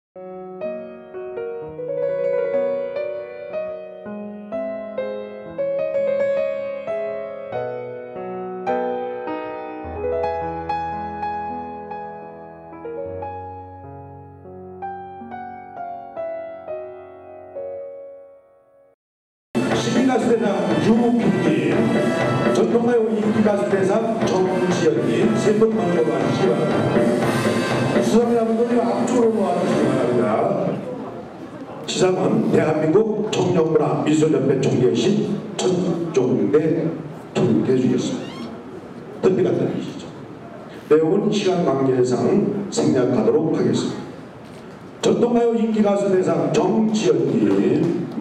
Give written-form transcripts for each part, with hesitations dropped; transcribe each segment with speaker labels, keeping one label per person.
Speaker 1: 시민가수대상 유필님, 전통가요 인기가수대상 정지연님 세 분 먼저 와주시기 바랍니다. 수상자분들이 앞쪽으로 모아주시기 바랍니다. 시상은 대한민국 청년문화 미술연맹 총재이신 천종대 통일해 주겠습니다. 덤비가 들리시죠. 내용은 시간 관계상 생략하도록 하겠습니다. 전통가요 인기가수대상 정지연님,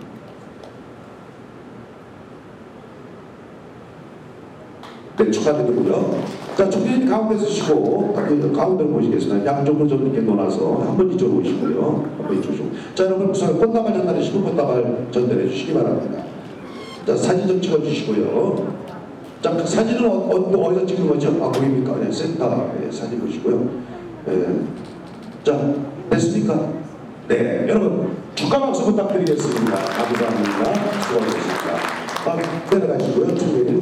Speaker 1: 네, 축하드리고요. 자, 총재님 가운데 서시고, 가운데로 모시겠습니다. 양쪽으로 좀 이렇게 놓아서 한번 이쪽으로 오시고요. 한번 이쪽으로. 자, 여러분, 우선 꽃다발 전달해주시고, 꽃다발 전달해 주시기 바랍니다. 자, 사진 좀 찍어주시고요. 자, 그 사진은 어디서 찍는 거죠? 아, 보입니까? 네, 센터에 사진 보시고요. 네. 자, 됐습니까? 네, 여러분, 축하 박수 부탁드리겠습니다. 감사합니다. 수고하셨습니다. 아, 내려가시고요. 총재님.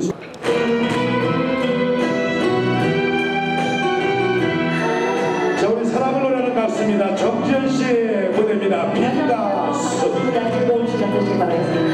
Speaker 1: 자, 우리 사랑을 노래하는 가수입니다. 정지연 씨의 무대입니다. 빈가수.
Speaker 2: 시작하시기 바라겠습니다.